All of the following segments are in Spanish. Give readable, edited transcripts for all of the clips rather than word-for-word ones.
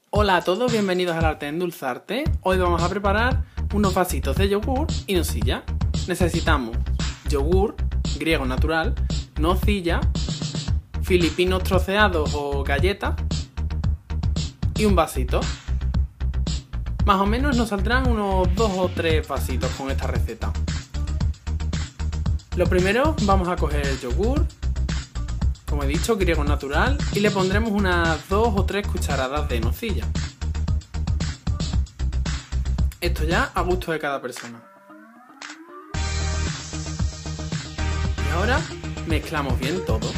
Hola a todos, bienvenidos al Arte de Endulzarte. Hoy vamos a preparar unos vasitos de yogur y nocilla. Necesitamos yogur griego natural, nocilla, filipinos troceados o galletas y un vasito. Más o menos nos saldrán unos 2 o 3 vasitos con esta receta. Lo primero, vamos a coger el yogur, como he dicho, griego natural, y le pondremos unas 2 o 3 cucharadas de nocilla. Esto ya a gusto de cada persona. Y ahora mezclamos bien todo.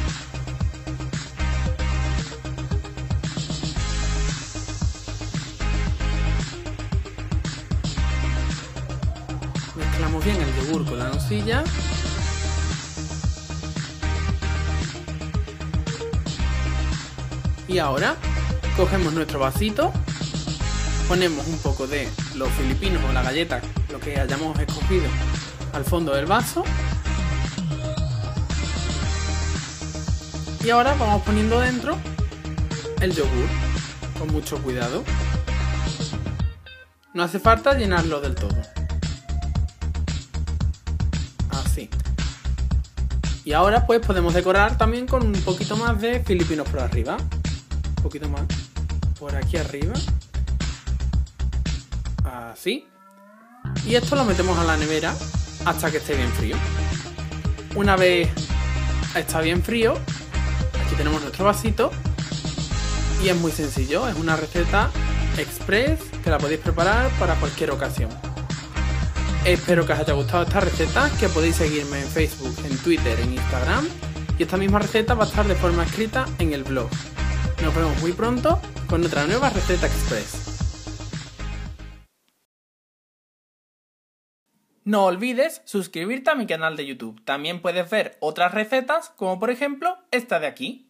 Mezclamos bien el yogur con la nocilla. Y ahora cogemos nuestro vasito, ponemos un poco de los filipinos o la galleta, lo que hayamos escogido, al fondo del vaso. Y ahora vamos poniendo dentro el yogur, con mucho cuidado. No hace falta llenarlo del todo. Así. Y ahora pues podemos decorar también con un poquito más de filipinos por arriba. Un poquito más por aquí arriba. Así. Y esto lo metemos a la nevera hasta que esté bien frío. Una vez está bien frío, aquí tenemos nuestro vasito. Y es muy sencillo, es una receta express que la podéis preparar para cualquier ocasión. Espero que os haya gustado esta receta, que podéis seguirme en Facebook, en Twitter, en Instagram. Y esta misma receta va a estar de forma escrita en el blog. Nos vemos muy pronto con otra nueva receta express. No olvides suscribirte a mi canal de YouTube. También puedes ver otras recetas, como por ejemplo esta de aquí.